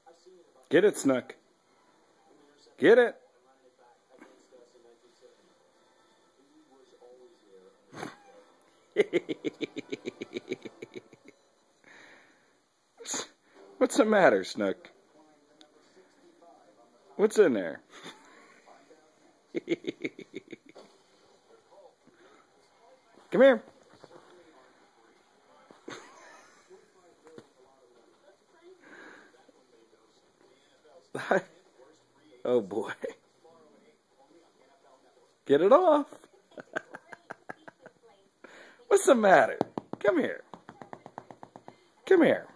Get it, Snook. Get it. What's the matter, Snook? What's in there? Come here. Oh boy. Get it off. What's the matter? Come here. Come here.